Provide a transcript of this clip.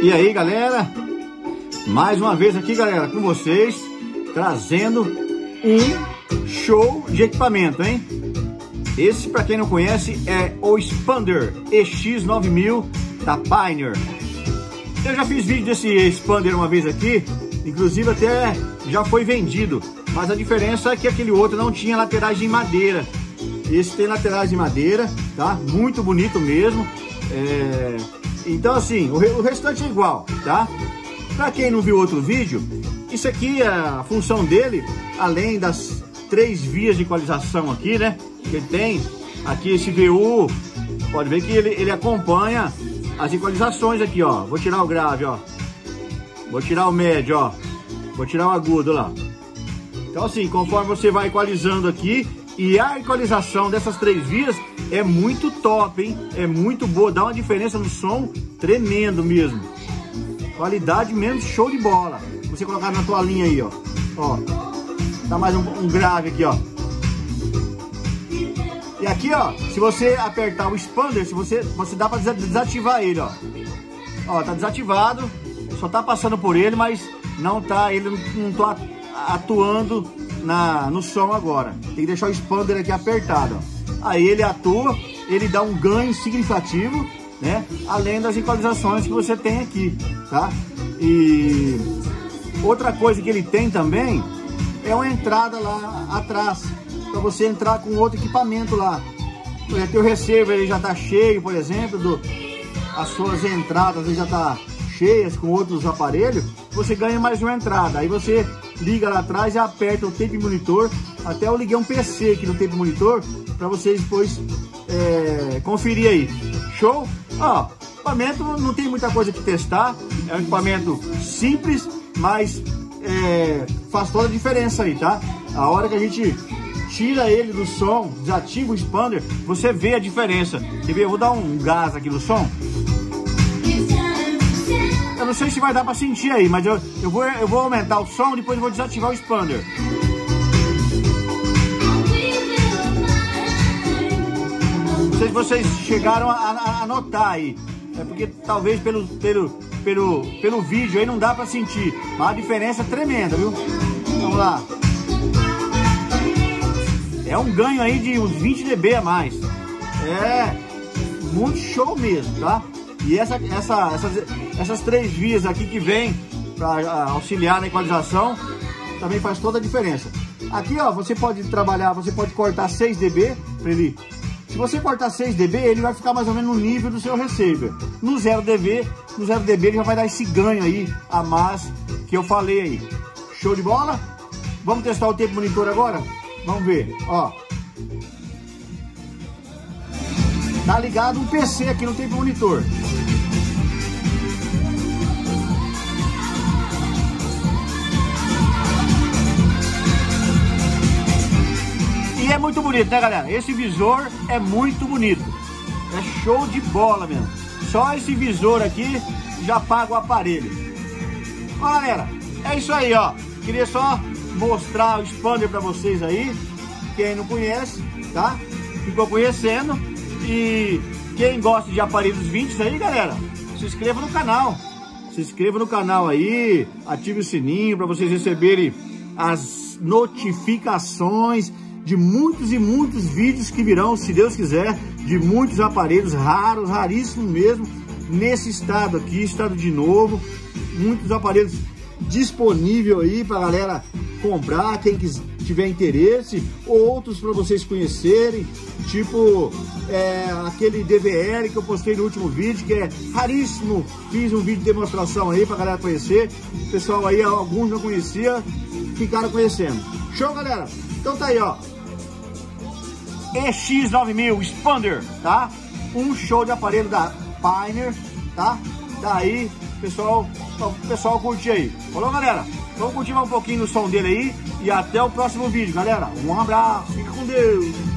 E aí, galera, mais uma vez aqui, galera, com vocês, trazendo um show de equipamento, hein? Esse, para quem não conhece, é o Expander EX9000 da Pioneer. Eu já fiz vídeo desse Expander uma vez aqui, inclusive até já foi vendido, mas a diferença é que aquele outro não tinha laterais de madeira. Esse tem laterais de madeira, tá? Muito bonito mesmo. Então assim, o restante é igual, tá? Para quem não viu outro vídeo, isso aqui, a função dele, além das 3 vias de equalização aqui, né? Que ele tem aqui esse VU, pode ver que ele acompanha as equalizações aqui, ó. Vou tirar o grave, ó. Vou tirar o médio, ó. Vou tirar o agudo lá. Então assim, conforme você vai equalizando aqui, e a equalização dessas 3 vias é muito top, hein? É muito boa, dá uma diferença no som tremendo mesmo. Qualidade mesmo, show de bola. Você colocar na tua linha aí, ó. Ó, dá mais um grave aqui, ó. E aqui, ó, se você apertar o Expander, você dá pra desativar ele, ó. Ó, tá desativado, só tá passando por ele, mas não tá, ele não tá atuando no som agora. Tem que deixar o Expander aqui apertado, ó. Aí ele atua, ele dá um ganho significativo, né? Além das equalizações que você tem aqui, tá? E outra coisa que ele tem também é uma entrada lá atrás, para você entrar com outro equipamento lá. Por exemplo, o receiver ele já tá cheio, por exemplo, as suas entradas ele já tá cheias com outros aparelhos, você ganha mais uma entrada. Aí você liga lá atrás e aperta o tape monitor. Até eu liguei um PC aqui no tape monitor para vocês depois conferir aí. Show? Ó, equipamento não tem muita coisa que testar, é um equipamento simples, mas faz toda a diferença aí, tá? A hora que a gente tira ele do som, desativa o Expander, você vê a diferença. Quer ver? Eu vou dar um gás aqui no som. Eu não sei se vai dar para sentir aí, mas eu vou aumentar o som, depois eu vou desativar o Expander. Não sei se vocês chegaram a notar aí. É porque talvez pelo vídeo aí não dá para sentir. Mas a diferença é tremenda, viu? Vamos lá. É um ganho aí de uns 20 dB a mais. É muito show mesmo, tá? E essas 3 vias aqui que vem para auxiliar na equalização também faz toda a diferença. Aqui, ó, você pode trabalhar, você pode cortar 6 dB para ele. Se você cortar 6 dB, ele vai ficar mais ou menos no nível do seu receiver. No 0 dB ele já vai dar esse ganho aí a mais que eu falei aí. Show de bola? Vamos testar o tape monitor agora? Vamos ver, ó. Tá ligado um PC aqui no tape monitor. E é muito bonito, né, galera? Esse visor é muito bonito. É show de bola mesmo. Só esse visor aqui já paga o aparelho. Ó, galera, é isso aí, ó. Queria só mostrar o Expander pra vocês aí. Quem não conhece, tá? Ficou conhecendo. E quem gosta de aparelhos vintage aí, galera, se inscreva no canal. Se inscreva no canal aí, ative o sininho para vocês receberem as notificações de muitos e muitos vídeos que virão, se Deus quiser, de muitos aparelhos raros, raríssimos mesmo, nesse estado aqui, estado de Novo. Muitos aparelhos disponíveis aí para galera comprar, quem tiver interesse, ou outros para vocês conhecerem, tipo aquele DVL que eu postei no último vídeo, que é raríssimo. Fiz um vídeo de demonstração aí pra galera conhecer. O pessoal aí, alguns não conhecia, ficaram conhecendo. Show, galera? Então tá aí, ó, EX9000 Expander, tá? Um show de aparelho da Pioneer, tá? Daí, pessoal, o pessoal curte aí. Falou, galera? Vamos curtir mais um pouquinho do som dele aí. E até o próximo vídeo, galera. Um abraço, fica com Deus.